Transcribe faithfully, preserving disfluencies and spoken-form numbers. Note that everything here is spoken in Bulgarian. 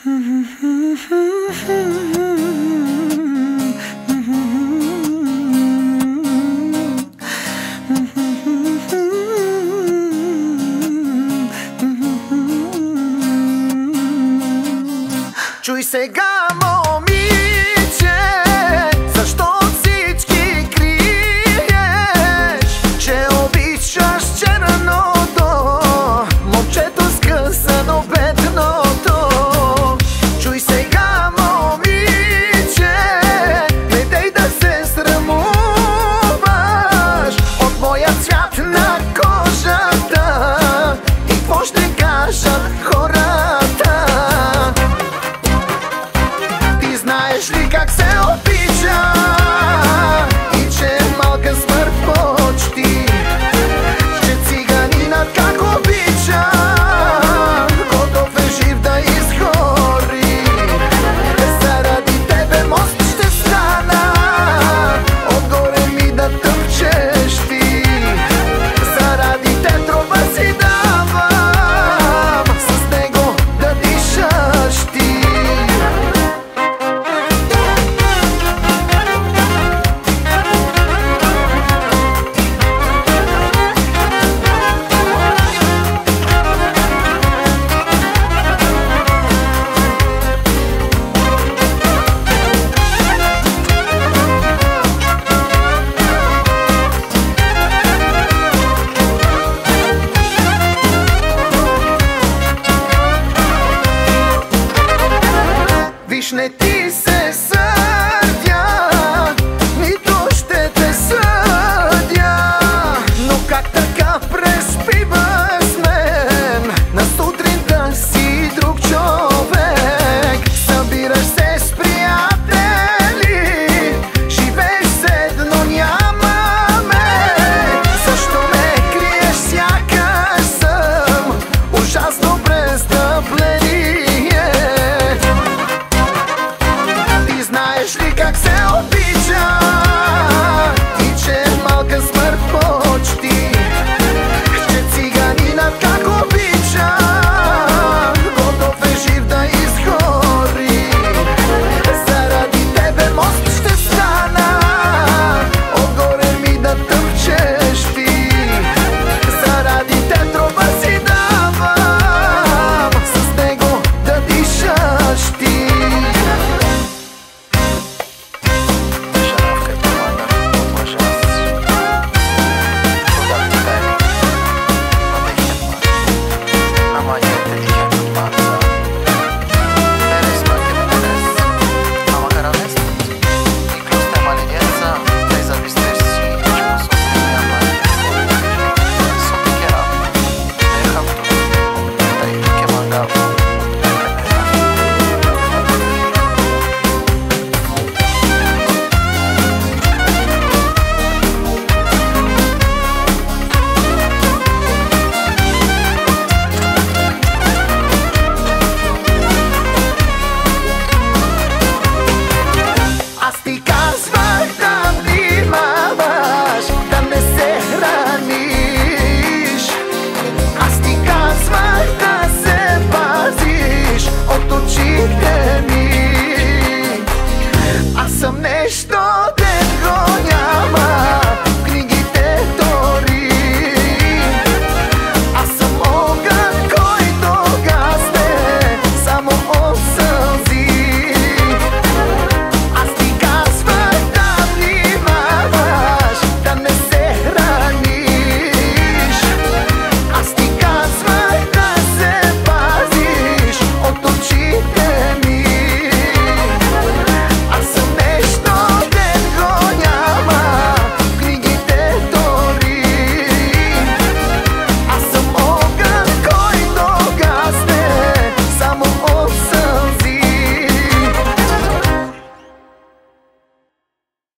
Чуй сега, момиче, защо всички криеш, че обичаш черното момчето с късано бедното. Чуй сега, момиче, не дей да се срамуваш от моя цвят на кожата и какво ще кажат хората. Знаеш ли как се обича и че малка смърт почти, че циганинът как обича, готов е жив да изгори. Заради тебе мост ще стана, отгоре ми да тъпчеш ти. Заради те труба си давам, с него да дишаш ти. Виж, не ти се